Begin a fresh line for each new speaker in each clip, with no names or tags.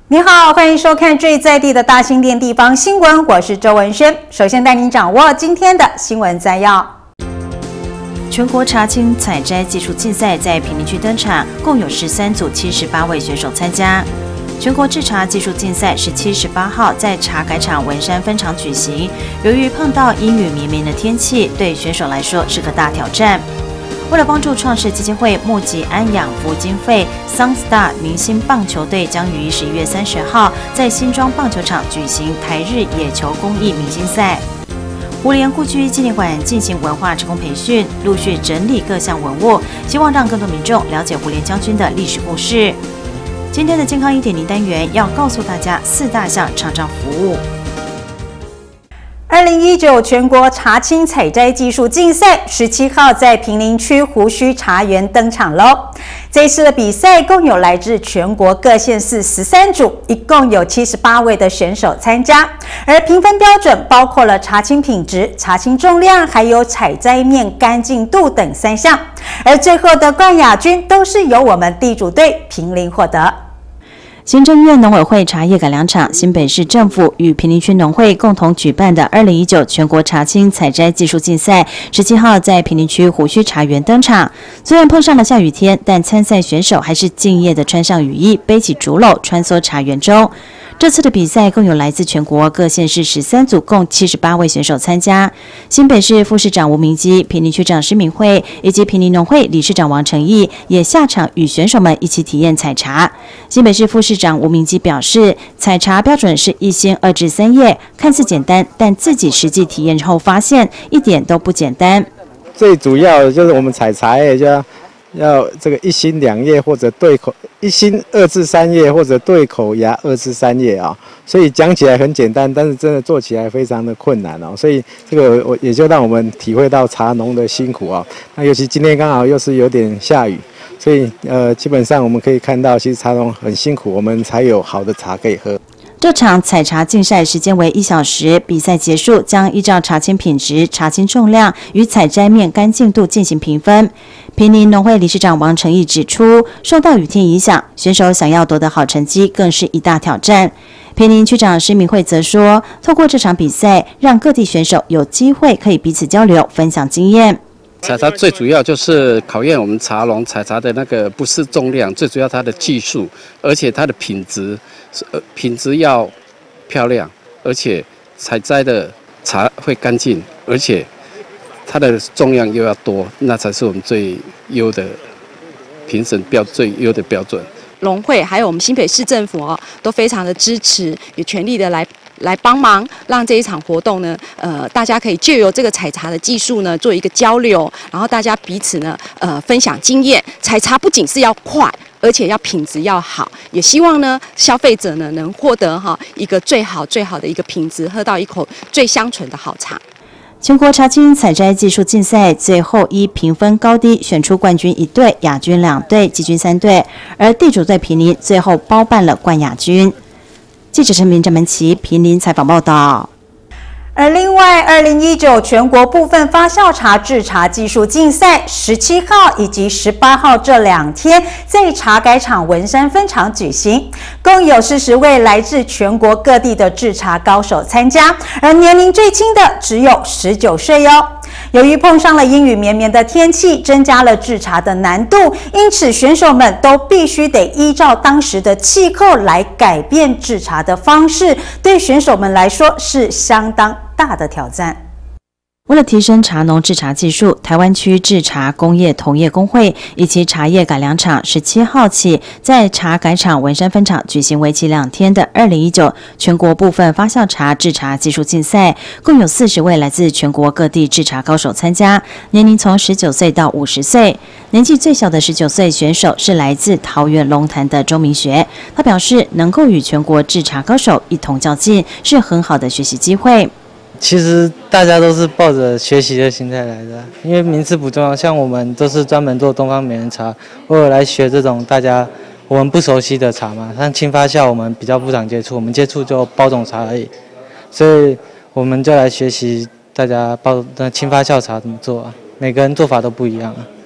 你好，欢迎收看最在地的大新店地方新闻，我是周文轩。首先带您掌握今天的新闻摘要。
全国茶青采摘技术竞赛在坪林区登场，共有13组78位选手参加。全国制茶技术竞赛17、18号在茶改场文山分场举行。由于碰到阴雨绵绵的天气，对选手来说是个大挑战。为了帮助创世基金会募集安养服经费 ，Sunstar 明星棒球队将于11月30号在新庄棒球场举行台日野球公益明星赛。胡琏故居纪念馆进行文化志工培训，陆续整理各项文物，希望让更多民众了解胡琏将军的历史故事。今天的健康1.0单元要告诉大家4大项厂商服务。
2019全国茶青采摘技术竞赛17号在坪林区胡须茶园登场喽。这一次的比赛共有来自全国各县市13组，一共有78位的选手参加。而评分标准包括了茶青品质、茶青重量，还有采摘面干净度等3项。而最后的冠亚军都是由我们地主队坪林获得。
行政院农委会茶叶改良场、新北市政府与坪林区农会共同举办的2019全国茶青采摘技术竞赛，17号在坪林区胡须茶园登场。虽然碰上了下雨天，但参赛选手还是敬业的穿上雨衣，背起竹篓，穿梭茶园中。这次的比赛共有来自全国各县市13组，共78位选手参加。新北市副市长吴明基、坪林区长施敏慧以及坪林农会理事长王成义也下场与选手们一起体验采茶。新北市副市长吴明基表示，采茶标准是1心2至3叶，看似简单，但自己实际体验后发现一点都不简单。
最主要的就是我们采茶叶就要这个1心2叶或者对口1心2至3叶或者对口芽2至3叶啊，所以讲起来很简单，但是真的做起来非常的困难哦。所以这个我也就让我们体会到茶农的辛苦啊。那尤其今天刚好又是有点下雨，所以基本上我们可以看到，其实茶农很辛苦，我们才有好的茶可以喝。
这场采茶竞赛时间为1小时，比赛结束将依照茶青品质、茶青重量与采摘面干净度进行评分。坪林农会理事长王成义指出，受到雨天影响，选手想要夺得好成绩更是一大挑战。坪林区长施敏慧则说，透过这场比赛，让各地选手有机会可以彼此交流、分享经验。
采茶最主要就是考验我们茶农采茶的那个不是重量，最主要它的技术，而且它的品质要漂亮，而且采摘的茶会干净，而且它的重量又要多，那才是我们最优的评审最优的标准。
农会还有我们新北市政府都非常的支持，也全力的来帮忙，让这一场活动呢，大家可以借由这个采茶的技术呢，做一个交流，然后大家彼此呢，分享经验。采茶不仅是要快，而且要品质要好，也希望呢，消费者呢能获得一个最好的一个品质，喝到一口最香醇的好茶。
全国茶青采摘技术竞赛最后依评分高低选出冠军1队、亚军2队、季军3队，而地主队坪林最后包办了冠亚军。记者陈明、郑门琪坪林采访报道。
而另外，2019全国部分发酵茶制茶技术竞赛17号以及18号这2天在茶改场文山分场举行，共有40位来自全国各地的制茶高手参加，而年龄最轻的只有19岁哦。由于碰上了阴雨绵绵的天气，增加了制茶的难度，因此选手们都必须得依照当时的气候来改变制茶的方式，对选手们来说是相当大的挑战。
为了提升茶农制茶技术，台湾区制茶工业同业工会以及茶叶改良厂17号起在茶改厂文山分场举行为期2天的2019全国部分发酵茶制茶技术竞赛，共有40位来自全国各地制茶高手参加，年龄从19岁到50岁。年纪最小的19岁选手是来自桃园龙潭的周明学，他表示能够与全国制茶高手一同较劲，是很好的学习机会。
其实大家都是抱着学习的心态来的，因为名次不重要。像我们都是专门做东方美人茶，偶尔来学这种我们不熟悉的茶嘛。像轻发酵我们比较不常接触，我们接触就包种茶而已，所以我们就来学习大家轻发酵茶怎么做啊。每个人做法都不一样啊。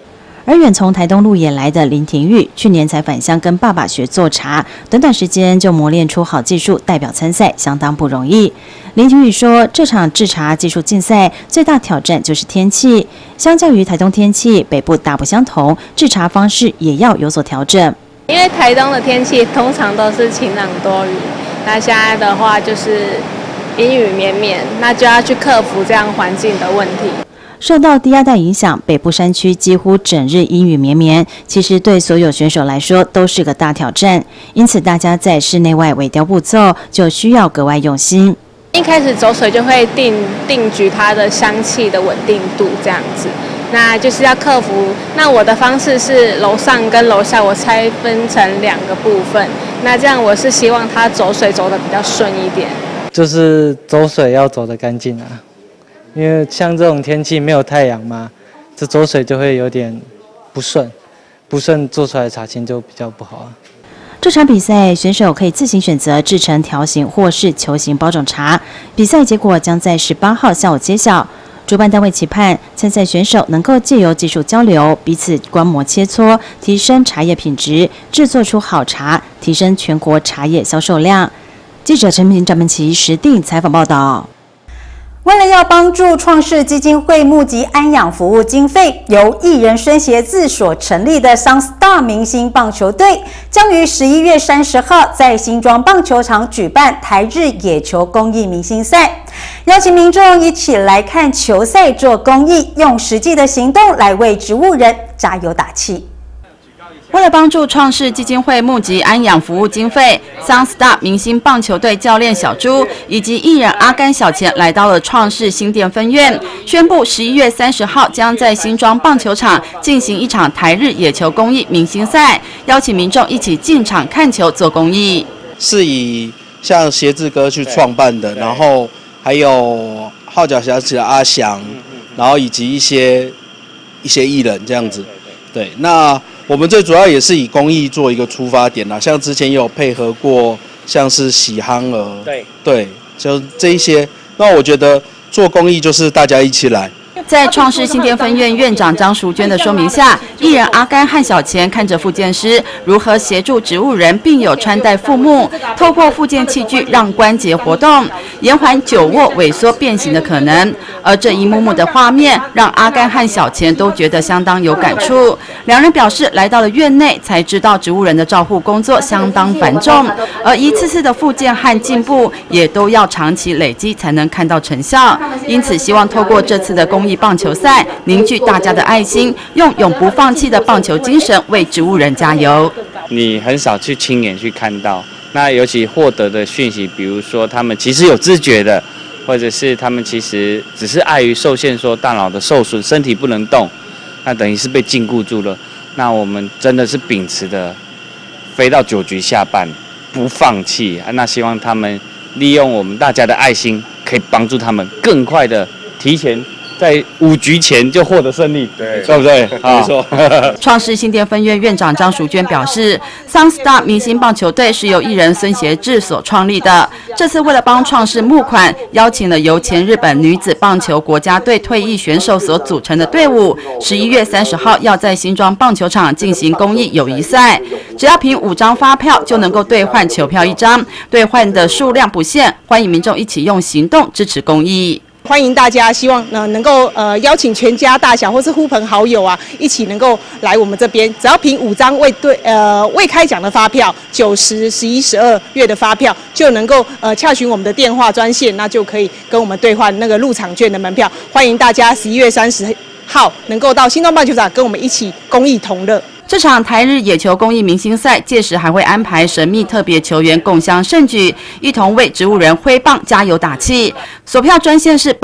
而远从台东鹿野来的林廷玉，去年才返乡跟爸爸学做茶，短短时间就磨练出好技术，代表参赛相当不容易。林廷玉说，这场制茶技术竞赛最大挑战就是天气，相较于台东天气，北部大不相同，制茶方式也要有所调整。
因为台东的天气通常都是晴朗多雨，那现在的话就是阴雨绵绵，那就要去克服这样环境的问题。
受到低压带影响，北部山区几乎整日阴雨绵绵，其实对所有选手来说都是个大挑战。因此，大家在室内外尾雕步骤就需要格外用心。
一开始走水就会定局它的香气的稳定度这样子，那就是要克服。那我的方式是楼上跟楼下我拆分成2个部分，那这样我是希望它走水走得比较顺一点。
就是走水要走得干净啊。因为像这种天气没有太阳嘛，这走水就会有点不顺，做出来的茶青就比较不好啊。
这场比赛选手可以自行选择制成条形或是球形包种茶，比赛结果将在18号下午揭晓。主办单位期盼参赛选手能够借由技术交流，彼此观摩切磋，提升茶叶品质，制作出好茶，提升全国茶叶销售量。记者陈平、张文琪实地采访报道。
为了要帮助创世基金会募集安养服务经费，由艺人孙协志所成立的 Sunstar 明星棒球队，将于11月30号在新庄棒球场举办台日野球公益明星赛，邀请民众一起来看球赛做公益，用实际的行动来为植物人加油打气。
为了帮助创世基金会募集安养服务经费 ，Sunstar 明星棒球队教练小猪以及艺人阿甘小钱来到了创世新店分院，宣布11月30号将在新庄棒球场进行一场台日野球公益明星赛，邀请民众一起进场看球做公益。
是以像协志哥去创办的，然后还有号角响起的阿翔，然后以及一些艺人这样子。对，那我们最主要也是以公益做一个出发点啦，像之前也有配合过，像是喜憨儿，对，就这一些。那我觉得做公益就是大家一起来。
在创世新店分院院长张淑娟的说明下，艺人阿甘和小钱看着复健师如何协助植物人病友穿戴副木，透过复健器具让关节活动，延缓久卧萎缩变形的可能。而这一幕幕的画面让阿甘和小钱都觉得相当有感触。两人表示，来到了院内才知道植物人的照护工作相当繁重，而一次次的复健和进步也都要长期累积才能看到成效。因此，希望透过这次的公益棒球赛，凝聚大家的爱心，用永不放弃的棒球精神为植物人加油。
你很少去亲眼去看到，那尤其获得的讯息，比如说他们其实有知觉的，或者是他们其实只是碍于受限，说大脑的受损，身体不能动，那等于是被禁锢住了。那我们真的是秉持的飞到9局下半不放弃啊！那希望他们利用我们大家的爱心，可以帮助他们更快的提前在5局前就获得胜利，对不对？没错。
创世新店分院院长张淑娟表示 ，Sunstar 明星棒球队是由艺人孙协志所创立的。这次为了帮创世募款，邀请了由前日本女子棒球国家队退役选手所组成的队伍，11月30号要在新庄棒球场进行公益友谊赛。只要凭5张发票就能够兑换球票1张，兑换的数量不限，欢迎民众一起用行动支持公益。
欢迎大家，希望能够邀请全家大小或是呼朋好友啊，一起能够来我们这边。只要凭5张未开奖的发票，9、10、11、12月的发票，就能够洽询我们的电话专线，那就可以跟我们兑换那个入场券的门票。欢迎大家11月30号能够到新庄棒球场跟我们一起公益同乐。
这场台日野球公益明星赛，届时还会安排神秘特别球员共襄盛举，一同为植物人挥棒加油打气。索票专线是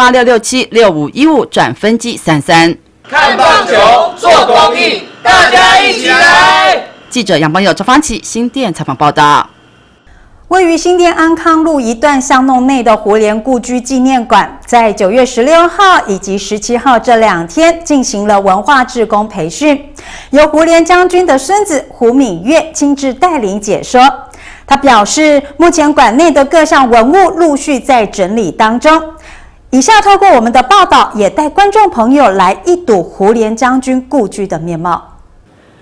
86676515转分机33。
看棒球，做公益，大家一起来！
记者杨邦友、赵芳琪新店采访报道。
位于新店安康路一段巷弄内的胡琏故居纪念馆，在9月16号以及17号这2天进行了文化志工培训，由胡琏将军的孙子胡敏月亲自带领解说。他表示，目前馆内的各项文物陆续在整理当中。以下透过我们的报道，也带观众朋友来一睹胡琏将军故居的面貌。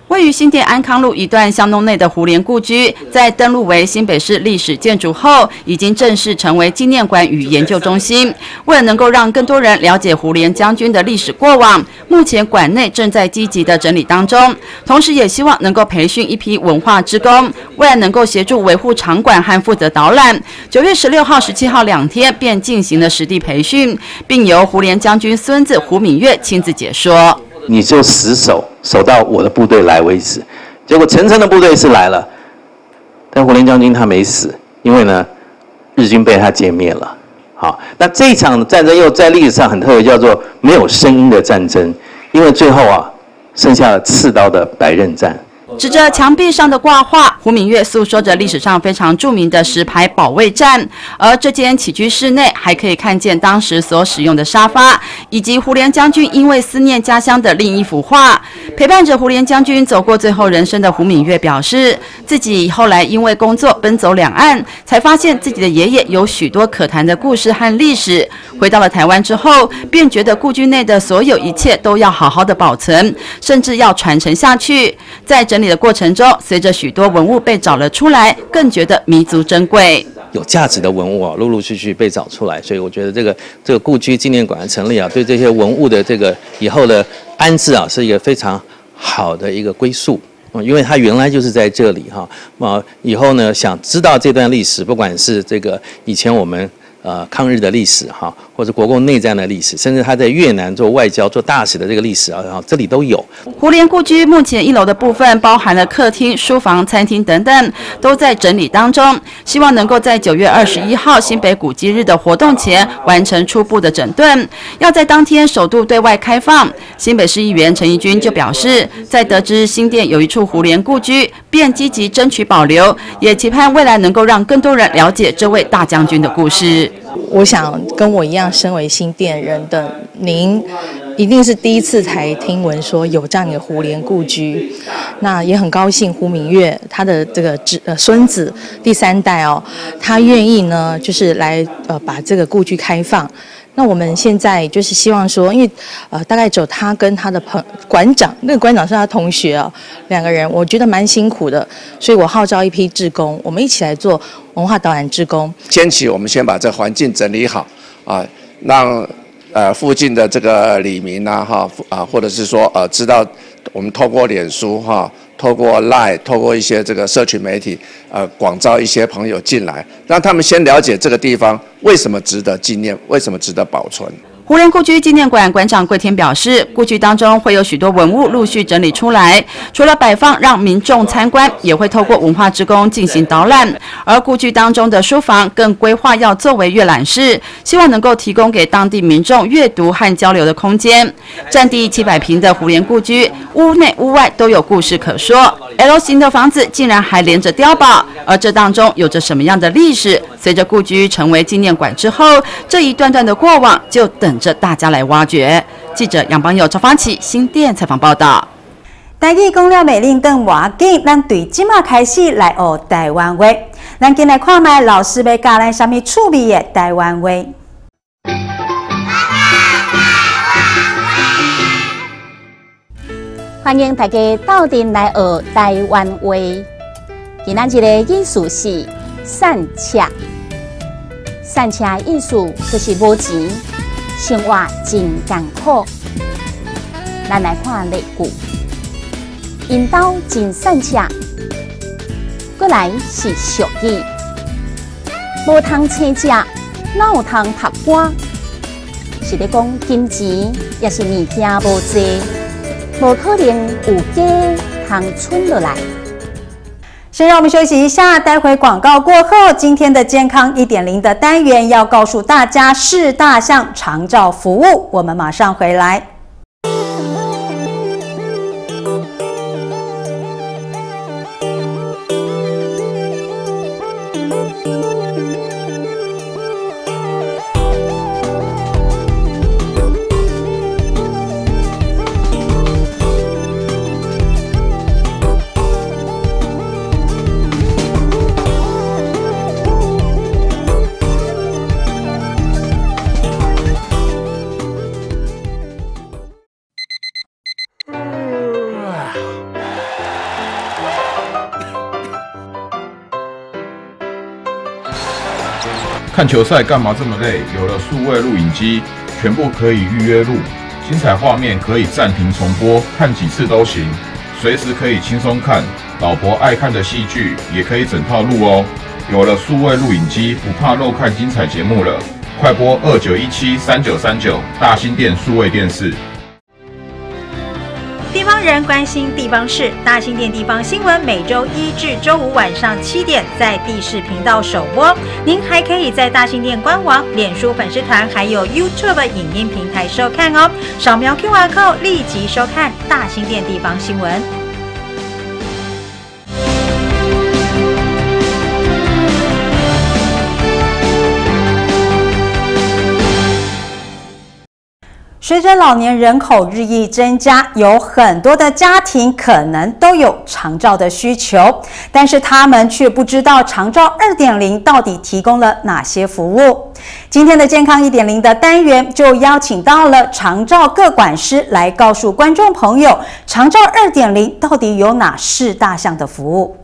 位于新店安康路一段巷弄内的胡琏故居，在登录为新北市历史建筑后，已经正式成为纪念馆与研究中心。为了能够让更多人了解胡琏将军的历史过往，目前馆内正在积极的整理当中，同时也希望能够培训一批文化志工，未来能够协助维护场馆和负责导览。9月16号、17号2天便进行了实地培训，并由胡琏将军孙子胡敏岳亲自解说。
你就死守到我的部队来为止。结果陈诚的部队是来了，但胡琏将军他没死，因为呢，日军被他歼灭了。好，那这一场战争又在历史上很特别，叫做没有声音的战争，因为最后剩下了刺刀的白刃战。
指着墙壁上的挂画，胡敏岳诉说着历史上非常著名的石牌保卫战。而这间起居室内还可以看见当时所使用的沙发，以及胡琏将军因为思念家乡的另一幅画。陪伴着胡琏将军走过最后人生的胡敏岳表示，自己后来因为工作奔走两岸，才发现自己的爷爷有许多可谈的故事和历史。回到了台湾之后，便觉得故居内的所有一切都要好好的保存，甚至要传承下去。在整理的过程中，随着许多文物被找了出来，更觉得弥足珍贵。
有价值的文物陆陆续续被找出来，所以我觉得这个故居纪念馆的成立对这些文物的这个以后的安置是一个非常好的一个归宿。因为它原来就是在这里以后呢想知道这段历史，不管是这个以前我们抗日的历史或者国共内战的历史，甚至他在越南做外交做大使的这个历史这里都有。
胡琏故居目前1楼的部分包含了客厅、书房、餐厅等等，都在整理当中，希望能够在9月21号新北古迹日的活动前完成初步的整顿，要在当天首度对外开放。新北市议员陈怡君就表示，在得知新店有一处胡琏故居，便积极争取保留，也期盼未来能够让更多人了解这位大将军的故事。
我想跟我一样身为新店人的您，一定是第一次才听闻说有这样一个胡琏故居，那也很高兴胡敏岳他的这个孙子第3代他愿意呢就是来把这个故居开放。那我们现在就是希望说，因为大概只有他跟他的馆长，那个馆长是他同学2个人，我觉得蛮辛苦的，所以我号召一批志工，我们一起来做文化导览志工。
先期我们先把这环境整理好让附近的这个里民或者是说知道我们透过脸书透过 LINE 透过一些这个社群媒体广招一些朋友进来，让他们先了解这个地方为什么值得纪念，为什么值得保存。
胡琏故居纪念馆馆长桂天表示，故居当中会有许多文物陆续整理出来，除了摆放让民众参观，也会透过文化志工进行导览。而故居当中的书房更规划要作为阅览室，希望能够提供给当地民众阅读和交流的空间。占地700平的胡琏故居，屋内屋外都有故事可说。L 型的房子竟然还连着碉堡，而这当中有着什么样的历史？随着故居成为纪念馆之后，这一段段的过往就等着大家来挖掘。记者杨邦佑、赵芳琪新店采访报道。
台语讲了袂冷更话紧，咱对即马开始来学台湾话。咱先来看卖老师要教咱什么趣味的台湾话。
欢迎大家到阵来学台湾话。今仔日的意思是散车。散车意思就是无钱，生活真艰苦。咱来看例句：因兜真散车，过来是俗语，无通生食，哪有通读歌？是咧讲金钱也是物件无济。无可能有家通存落来。
先让我们休息一下，待会广告过后，今天的健康1.0的单元要告诉大家4大项长照服务，我们马上回来。
看球赛干嘛这么累？有了数位录影机，全部可以预约录，精彩画面可以暂停重播，看几次都行，随时可以轻松看。老婆爱看的戏剧也可以整套录哦。有了数位录影机，不怕漏看精彩节目了。快拨29173939，大新店数位电视。
地方人关心地方事，大新店地方新闻每周一至周五晚上7点在地视频道首播。您还可以在大新店官网、脸书粉丝团还有 YouTube 影音平台收看哦。扫描 QR Code 立即收看大新店地方新闻。随着老年人口日益增加，有很多的家庭可能都有长照的需求，但是他们却不知道长照 2.0 到底提供了哪些服务。今天的健康 1.0 的单元就邀请到了长照个管师来告诉观众朋友，长照 2.0 到底有哪4大项的服务。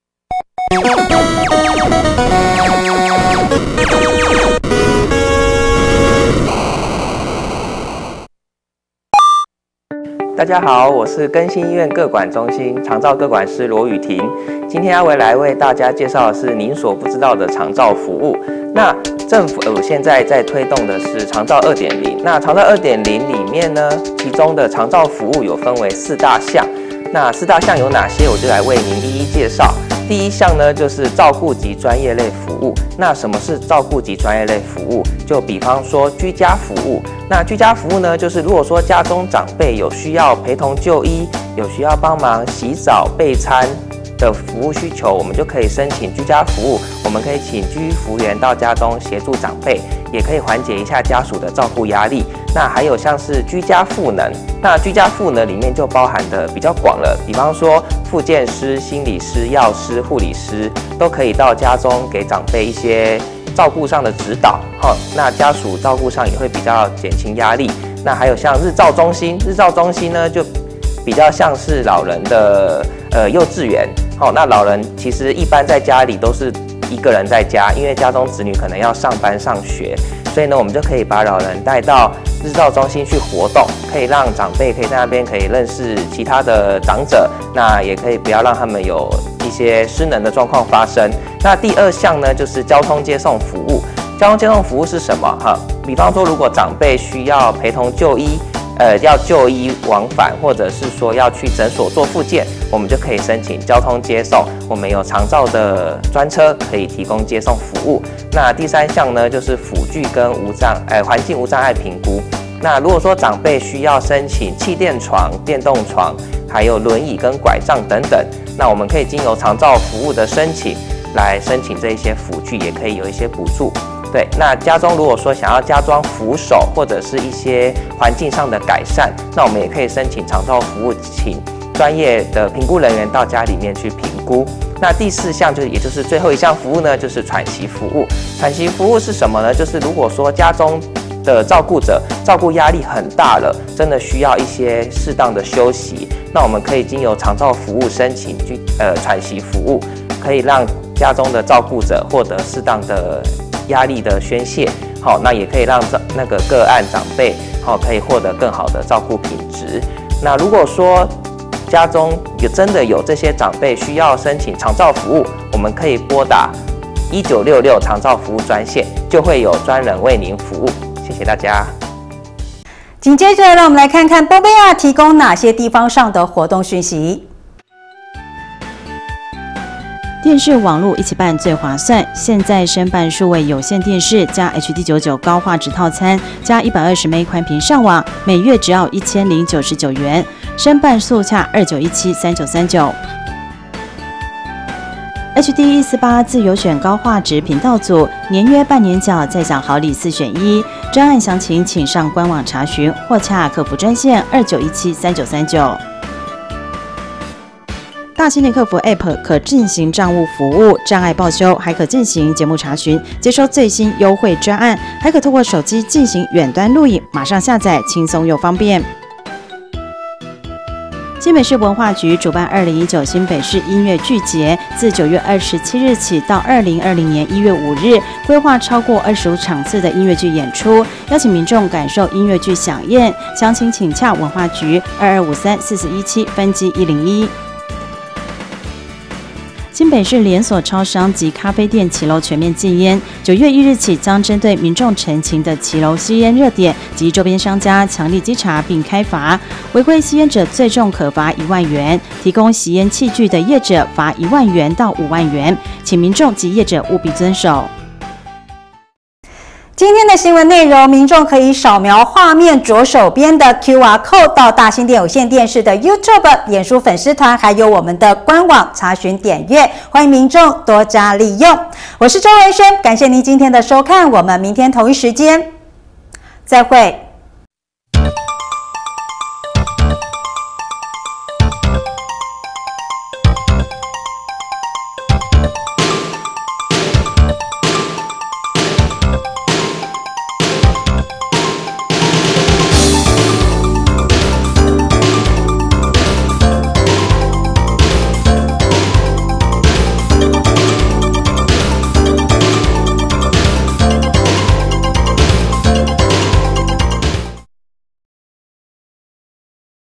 大家好，我是更新医院个管中心长照个管师罗雨婷，今天要来为大家介绍的是您所不知道的长照服务。那政府现在在推动的是长照 2.0， 那长照 2.0 里面呢，其中的长照服务有分为4大项。那4大项有哪些？我就来为您一一介绍。第一项呢，就是照顾及专业类服务。那什么是照顾及专业类服务？就比方说居家服务。那居家服务呢，就是如果说家中长辈有需要陪同就医，有需要帮忙洗澡、备餐的服务需求，我们就可以申请居家服务。我们可以请居医服务员到家中协助长辈，也可以缓解一下家属的照顾压力。那还有像是居家赋能，那居家赋能里面就包含的比较广了，比方说复健师、心理师、药师、护理师都可以到家中给长辈一些照顾上的指导，那家属照顾上也会比较减轻压力。那还有像日照中心，日照中心呢就比较像是老人的幼稚园，那老人其实一般在家里都是一个人在家，因为家中子女可能要上班上学，所以呢我们就可以把老人带到日照中心去活动，可以让长辈可以在那边可以认识其他的长者，那也可以不要让他们有一些失能的状况发生。那第2项呢，就是交通接送服务。交通接送服务是什么？比方说如果长辈需要陪同就医，要就医往返，或者是说要去诊所做复健，我们就可以申请交通接送。我们有长照的专车可以提供接送服务。那第3项呢，就是辅具跟环境无障碍评估。那如果说长辈需要申请气垫床、电动床，还有轮椅跟拐杖等等，那我们可以经由长照服务的申请来申请这一些辅具，也可以有一些补助。对，那家中如果说想要加装扶手或者是一些环境上的改善，那我们也可以申请长照服务，请专业的评估人员到家里面去评估。那第4项也就是最后一项服务呢，就是喘息服务。喘息服务是什么呢？就是如果说家中的照顾者照顾压力很大了，真的需要一些适当的休息，那我们可以经由长照服务申请喘息服务，可以让家中的照顾者获得适当的压力的宣泄，那也可以让那个个案长辈可以获得更好的照顾品质。那如果说家中真的有这些长辈需要申请长照服务，我们可以拨打1966长照服务专线，就会有专人为您服务。谢谢大家。
紧接着，让我们来看看波贝亚提供哪些地方上的活动讯息。
电视网络一起办最划算，现在申办数位有线电视加 HD99 高画质套餐加120M 宽频上网，每月只要1099元，申办速洽29173939。HD148自由选高画质频道组，年约半年缴，再享好礼4选1。专案详情请上官网查询或洽客服专线29173939。大新店客服 App 可进行账务服务、障碍报修，还可进行节目查询，接收最新优惠专案，还可透过手机进行远端录影，马上下载，轻松又方便。 新北市文化局主办2019新北市音乐剧节，自9月27日起到2020年1月5日，规划超过25场次的音乐剧演出，邀请民众感受音乐剧飨宴。详情请洽文化局22534417分机101。新北市连锁超商及咖啡店骑楼全面禁烟，9月1日起将针对民众陈情的骑楼吸烟热点及周边商家强力稽查并开罚，违规吸烟者最重可罚1万元，提供吸烟器具的业者罚1万元到5万元，请民众及业者务必遵守。
今天的新闻内容，民众可以扫描画面左手边的 QR code 到大新店有线电视的 YouTube、脸书粉丝团，还有我们的官网查询点阅，欢迎民众多加利用。我是周文轩，感谢您今天的收看，我们明天同一时间再会。